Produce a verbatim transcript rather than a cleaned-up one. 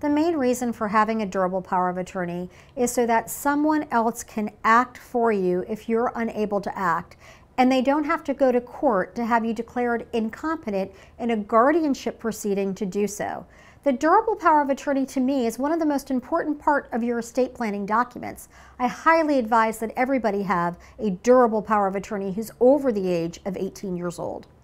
The main reason for having a durable power of attorney is so that someone else can act for you if you're unable to act, and they don't have to go to court to have you declared incompetent in a guardianship proceeding to do so. The durable power of attorney to me is one of the most important part of your estate planning documents. I highly advise that everybody have a durable power of attorney who's over the age of eighteen years old.